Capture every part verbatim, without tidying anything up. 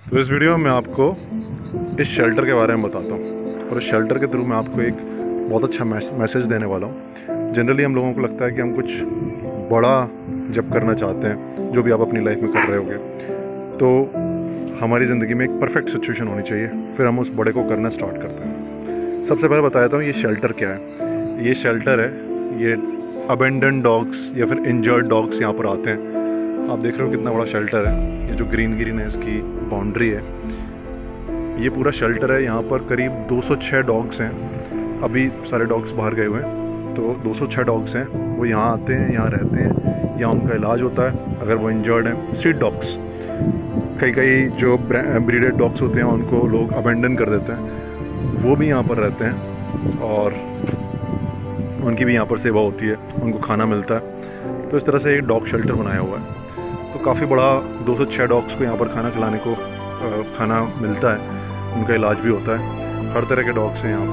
तो इस वीडियो में मैं आपको इस शेल्टर के बारे में बताता हूँ और इस शेल्टर के थ्रू मैं आपको एक बहुत अच्छा मैसेज देने वाला हूँ। जनरली हम लोगों को लगता है कि हम कुछ बड़ा जब करना चाहते हैं, जो भी आप अपनी लाइफ में कर रहे होगे, तो हमारी ज़िंदगी में एक परफेक्ट सिचुएशन होनी चाहिए, फिर हम उस बड़े को करना स्टार्ट करते हैं। सबसे पहले बता देता हूँ ये शेल्टर क्या है। ये शेल्टर है, ये अबेंडन डॉग्स या फिर इंजर्ड डॉग्स यहाँ पर आते हैं। आप देख रहे हो कितना बड़ा शेल्टर है। ये जो ग्रीन ग्रीन है इसकी बाउंड्री है, ये पूरा शेल्टर है। यहाँ पर करीब दो सौ छह डॉग्स हैं। अभी सारे डॉग्स बाहर गए हुए हैं, तो दो सौ छह डॉग्स हैं। वो यहाँ आते हैं, यहाँ रहते हैं, यहाँ उनका इलाज होता है अगर वो इंजर्ड हैं। स्ट्रीट डॉग्स, कई कई जो ब्रीडेड डॉग्स होते हैं उनको लोग अबेंडन कर देते हैं, वो भी यहाँ पर रहते हैं और उनकी भी यहाँ पर सेवा होती है, उनको खाना मिलता है। तो इस तरह से एक डॉग शेल्टर बनाया हुआ है। तो काफ़ी बड़ा, दो सौ छह डॉग्स को यहाँ पर खाना खिलाने को खाना मिलता है, उनका इलाज भी होता है। हर तरह के डॉग्स हैं यहाँ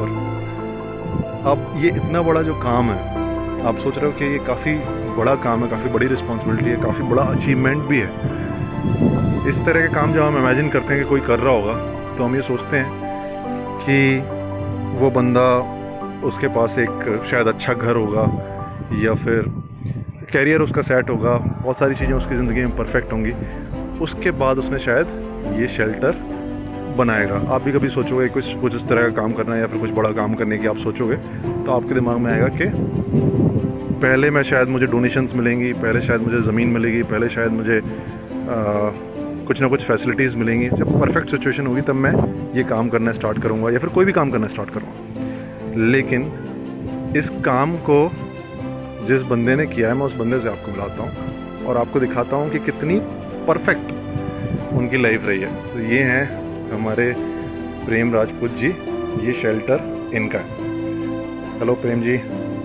पर। अब ये इतना बड़ा जो काम है, आप सोच रहे हो कि ये काफ़ी बड़ा काम है, काफ़ी बड़ी रिस्पॉन्सिबिलिटी है, काफ़ी बड़ा अचीवमेंट भी है। इस तरह के काम जब हम इमेजिन करते हैं कि कोई कर रहा होगा, तो हम ये सोचते हैं कि वो बंदा, उसके पास एक शायद अच्छा घर होगा या फिर कैरियर उसका सेट होगा, बहुत सारी चीज़ें उसकी ज़िंदगी में परफेक्ट होंगी, उसके बाद उसने शायद ये शेल्टर बनाएगा। आप भी कभी सोचोगे कुछ कुछ इस तरह का काम करना है या फिर कुछ बड़ा काम करने की आप सोचोगे, तो आपके दिमाग में आएगा कि पहले मैं शायद मुझे डोनेशंस मिलेंगी, पहले शायद मुझे ज़मीन मिलेगी, पहले शायद मुझे आ, कुछ ना कुछ फैसिलिटीज़ मिलेंगी। जब परफेक्ट सिचुएशन होगी तब मैं ये काम करना स्टार्ट करूँगा या फिर कोई भी काम करना स्टार्ट करूँगा। लेकिन इस काम को जिस बंदे ने किया है, मैं उस बंदे से आपको मिलाता हूँ और आपको दिखाता हूँ कि कितनी परफेक्ट उनकी लाइफ रही है। तो ये हैं हमारे प्रेम राजपूत जी, ये शेल्टर इनका है। हेलो प्रेम जी।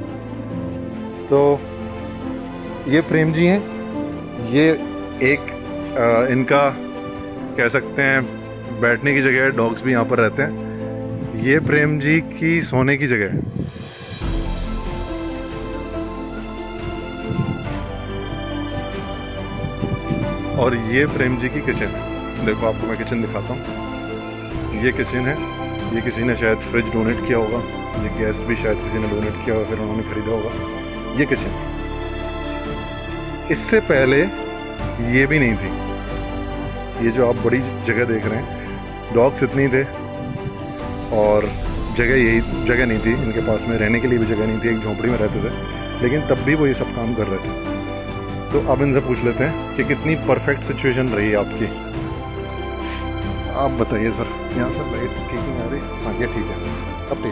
तो ये प्रेम जी हैं, ये एक आ, इनका कह सकते हैं बैठने की जगह है, डॉग्स भी यहाँ पर रहते हैं। ये प्रेम जी की सोने की जगह है। और ये प्रेम जी की किचन है। देखो आपको मैं किचन दिखाता हूँ। ये किचन है, ये किसी ने शायद फ्रिज डोनेट किया होगा, ये गैस भी शायद किसी ने डोनेट किया होगा, फिर उन्होंने खरीदा होगा। ये किचन, इससे पहले ये भी नहीं थी। ये जो आप बड़ी जगह देख रहे हैं, डॉग्स इतनी थे और जगह यही जगह नहीं थी इनके पास में, रहने के लिए भी जगह नहीं थी, एक झोंपड़ी में रहते थे, लेकिन तब भी वो ये सब काम कर रहे थे। तो अब इनसे पूछ लेते हैं कि कितनी परफेक्ट सिचुएशन रही है आपकी। आप बताइए सर। यहाँ से लाइट ठीक नहीं आ रही? हाँ ये ठीक है, अब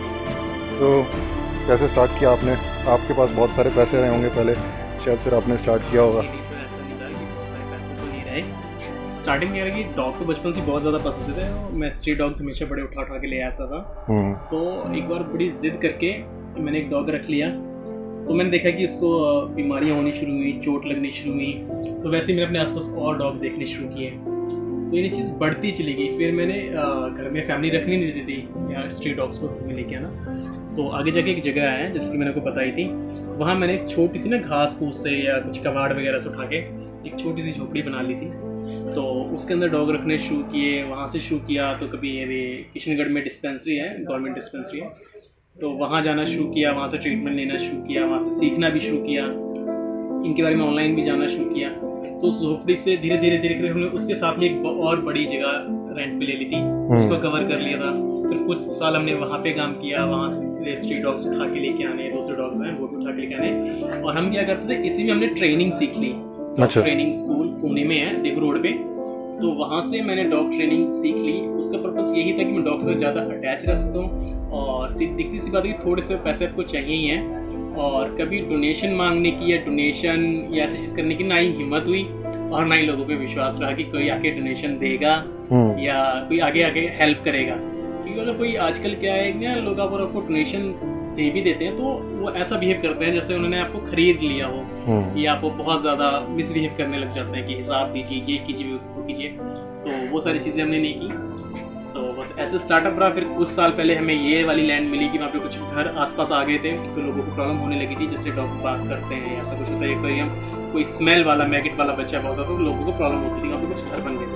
ठीक। तो कैसे स्टार्ट किया आपने? आपके पास बहुत सारे पैसे रहे होंगे पहले शायद, फिर आपने स्टार्ट किया होगा। नहीं सर, ऐसा नहीं था कि बहुत सारे पैसे तो नहीं रहे। स्टार्टिंग में कि डॉग तो बचपन से बहुत ज़्यादा पसंद थे, मैं स्ट्रीट डॉग हमेशा बड़े उठा उठा के ले आता था। तो एक बार बड़ी जिद करके मैंने एक डॉग रख लिया। तो मैंने देखा कि उसको बीमारियां होनी शुरू हुई, चोट लगनी शुरू हुई। तो वैसे ही मैंने अपने आसपास और डॉग देखने शुरू किए, तो ये चीज़ बढ़ती चली गई। फिर मैंने घर में फैमिली रखनी नहीं देती थी या स्ट्रीट डॉग्स को घर में लेके आना। तो आगे जाके एक जगह है जैसे कि मैंने आपको बताई थी, वहाँ मैंने एक छोटी सी ना घास फूस से या कुछ कबाड़ वगैरह से उठा के एक छोटी सी झोपड़ी बना ली थी। तो उसके अंदर डॉग रखने शुरू किए, वहाँ से शुरू किया। तो कभी ये किशनगढ़ में डिस्पेंसरी है, गवर्नमेंट डिस्पेंसरी है, तो वहाँ जाना शुरू किया, वहाँ से ट्रीटमेंट लेना शुरू किया, वहाँ से सीखना भी शुरू किया, इनके बारे में ऑनलाइन भी जाना शुरू किया। तो उस झोपड़ी से धीरे धीरे धीरे धीरे हमने उसके साथ में एक और बड़ी जगह रेंट पे ले ली थी, उसको कवर कर लिया था। फिर कुछ साल हमने वहाँ पे काम किया, वहाँ से स्ट्रीट डॉग्स उठा के लेके आने, दूसरे डॉग्स हैं वो भी उठा के लेके आने। और हम क्या करते थे, इसी में हमने ट्रेनिंग सीख ली। अच्छा। ट्रेनिंग स्कूल पुणे में है, देव रोड पे। तो वहाँ से मैंने डॉग ट्रेनिंग सीख ली। उसका पर्पस यही था कि मैं डॉग से ज़्यादा अटैच रह सकता हूँ। और दिखती सी बात है कि थोड़े से पैसे आपको चाहिए ही हैं, और कभी डोनेशन मांगने की या डोनेशन या ऐसी चीज़ करने की ना ही हिम्मत हुई और ना ही लोगों पे विश्वास रहा कि कोई आके डोनेशन देगा या कोई आगे आगे हेल्प करेगा। क्योंकि अगर कोई आजकल क्या है ना, लोग अगर आपको डोनेशन दे भी देते हैं तो वो ऐसा बिहेव करते हैं जैसे उन्होंने आपको खरीद लिया हो, या आपको बहुत ज़्यादा मिसबिहेव करने लग जाते हैं कि हिसाब दीजिए, ये कीजिए, वो कीजिए। तो वो सारी चीज़ें हमने नहीं की। तो बस ऐसे स्टार्टअप रहा। फिर कुछ साल पहले हमें ये वाली लैंड मिली कि वहाँ पे कुछ घर आसपास आ गए थे, तो लोगों को प्रॉब्लम होने लगी थी, जैसे डॉग बात करते हैं, ऐसा कुछ होता है, कोई हम कोई स्मेल वाला मैगेट वाला बच्चा बहुत ज़्यादा, तो लोगों को प्रॉब्लम होती थी। वहाँ पे कुछ घर बन गए थे।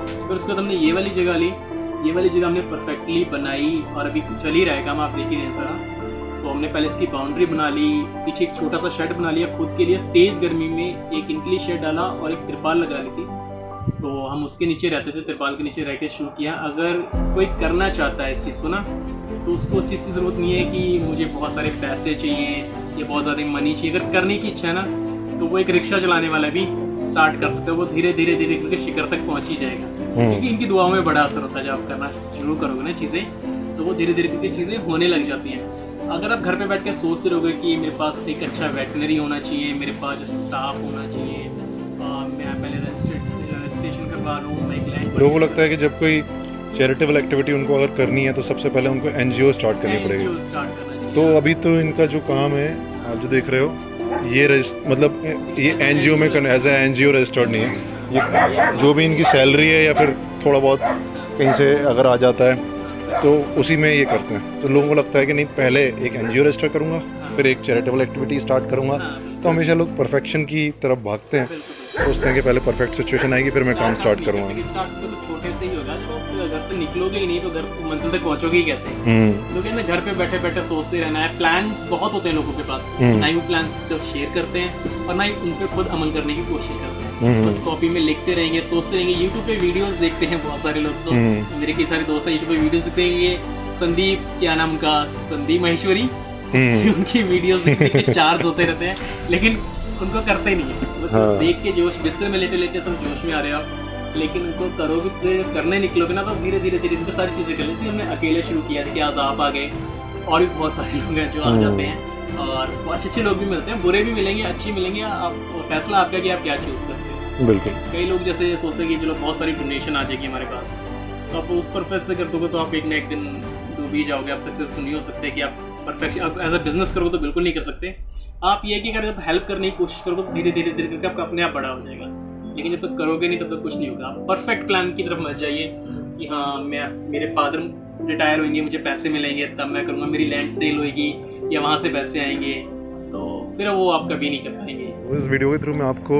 फिर उसके बाद हमने ये वाली जगह ली, ये वाली जगह हमने परफेक्टली बनाई और अभी चल ही रहा है काम, आप देख ही रहे हैं सारा। तो हमने पहले इसकी बाउंड्री बना ली, पीछे एक छोटा सा शेड बना लिया खुद के लिए, तेज गर्मी में एक इनके लिए शेड डाला और एक तिरपाल लगा ली थी, तो हम उसके नीचे रहते थे, तिरपाल के नीचे रह के शुरू किया। अगर कोई करना चाहता है इस चीज़ को ना, तो उसको उस चीज़ की ज़रूरत नहीं है कि मुझे बहुत सारे पैसे चाहिए या बहुत ज़्यादा मनी चाहिए। अगर करने की इच्छा है ना, तो वो एक रिक्शा चलाने वाला भी स्टार्ट कर सकता है, वो धीरे धीरे धीरे करके शिखर तक पहुँच ही जाएगा, क्योंकि इनकी दुआओं में बड़ा असर होता है। जब आप करना शुरू करोगे ना चीज़ें, तो वो धीरे धीरे करके चीज़ें होने लग जाती हैं। अगर आप घर पे बैठ के सोचते रहोगे कि मेरे पास एक अच्छा वेटनरी होना चाहिए, मेरे पास स्टाफ होना चाहिए, आ, मैं पहले रजिस्ट्रेशन करवा लूँ, मैं एक लैंड, लोगों को लगता है कि जब कोई चैरिटेबल एक्टिविटी उनको अगर करनी है तो सबसे पहले उनको एनजीओ स्टार्ट करनी पड़ेगी। स्टार्ट करना चाहिए। तो अभी तो इनका जो काम है, आप जो देख रहे हो, ये मतलब ये एनजीओ में एज ए एनजीओ रजिस्टर्ड नहीं है। ये जो भी इनकी सैलरी है या फिर थोड़ा बहुत कहीं से अगर आ जाता है तो उसी में ये करते हैं। तो लोगों को लगता है कि नहीं, पहले एक एनजीओ रजिस्टर करूँगा, फिर एक चैरिटेबल एक्टिविटी स्टार्ट करूँगा। तो हमेशा लोग परफेक्शन की तरफ भागते हैं, सोचते हैं कि पहले परफेक्ट सिचुएशन आएगी फिर मैं काम स्टार्ट करूँगा। स्टार्ट तो छोटे से ही होगा, जब घर से निकलोगे ही नहीं तो घर मंजिल तक पहुँचोगे ही कैसे। लोग ना घर पे बैठे बैठे सोचते रहना है, प्लान्स बहुत होते हैं लोगों के पास, ना ही वो प्लान्स किसी से शेयर करते हैं और ना ही उन पे खुद अमल करने की कोशिश करते हैं। बस कॉपी में लिखते रहेंगे, सोचते रहेंगे। यूट्यूब पे वीडियोस देखते हैं बहुत सारे लोग, तो मेरे कई सारे दोस्त हैं यूट्यूब पे वीडियोस देखते हैं। ये संदीप, क्या नाम का, संदीप महेश्वरी, उनकी वीडियोस देखते हैं, चार्ज होते रहते हैं, लेकिन उनको करते नहीं है। बस हाँ। देख के जोश, बिस्तर में लेटे लेटे सब जोश में आ रहे हो आप, लेकिन उनको करोगे से करने निकलोगे ना तो धीरे धीरे धीरे धीरे सारी चीजें कर लेती है। हमने अकेले शुरू किया था कि आज आप आ गए, और भी बहुत सारे लोग हैं जो आ जाते हैं, और अच्छे अच्छे लोग भी मिलते हैं, बुरे भी मिलेंगे, अच्छे मिलेंगे। आप फैसला आपका कि आप क्या चूज करते हो। बिल्कुल। कई लोग जैसे सोचते हैं कि चलो बहुत सारी डोनेशन आ जाएगी हमारे पास, तो आप उस पर्पज से कर दोगे तो आप एक ना एक दिन डूब ही जाओगे। आप सक्सेसफुल नहीं हो सकते कि आप परफेक्ट आप एज अ बिजनेस करोगे तो बिल्कुल नहीं कर सकते। आप ये कि अगर जब हेल्प करने की कोशिश करोगे तो धीरे धीरे धीरे करके आपका अपने आप बड़ा हो जाएगा, लेकिन जब तक करोगे नहीं तब तक कुछ नहीं होगा। आप परफेक्ट प्लान की तरफ मत जाइए कि हाँ मैं मेरे फादर रिटायर होंगे, मुझे पैसे मिलेंगे तब मैं करूँगा, मेरी लैंड सेल होगी या वहाँ से पैसे आएंगे, तो फिर वो आप कभी नहीं कर पाएंगे। इस वीडियो के थ्रू मैं आपको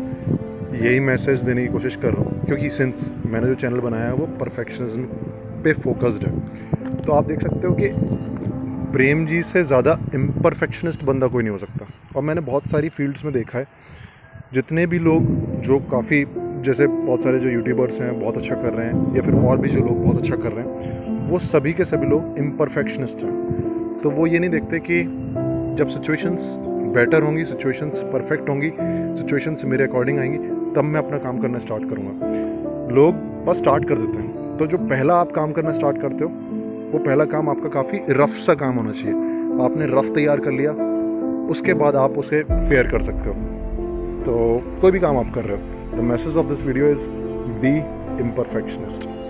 यही मैसेज देने की कोशिश कर रहा हूँ, क्योंकि सिंस मैंने जो चैनल बनाया है वो परफेक्शनिज्म पे फोकस्ड है। तो आप देख सकते हो कि प्रेम जी से ज़्यादा इम्परफेक्शनिस्ट बंदा कोई नहीं हो सकता। और मैंने बहुत सारी फील्ड्स में देखा है, जितने भी लोग जो काफ़ी, जैसे बहुत सारे जो यूट्यूबर्स हैं बहुत अच्छा कर रहे हैं, या फिर और भी जो लोग बहुत अच्छा कर रहे हैं, वो सभी के सभी लोग इम्परफेक्शनिस्ट हैं। तो वो ये नहीं देखते कि जब सिचुएशंस बेटर होंगी, सिचुएशंस परफेक्ट होंगी, सिचुएशंस मेरे अकॉर्डिंग आएंगी, तब मैं अपना काम करना स्टार्ट करूँगा। लोग बस स्टार्ट कर देते हैं। तो जो पहला आप काम करना स्टार्ट करते हो, वो पहला काम आपका काफ़ी रफ सा काम होना चाहिए। आपने रफ तैयार कर लिया, उसके बाद आप उसे फेयर कर सकते हो। तो कोई भी काम आप कर रहे हो, the message of this video is be इम्परफेक्शनिस्ट।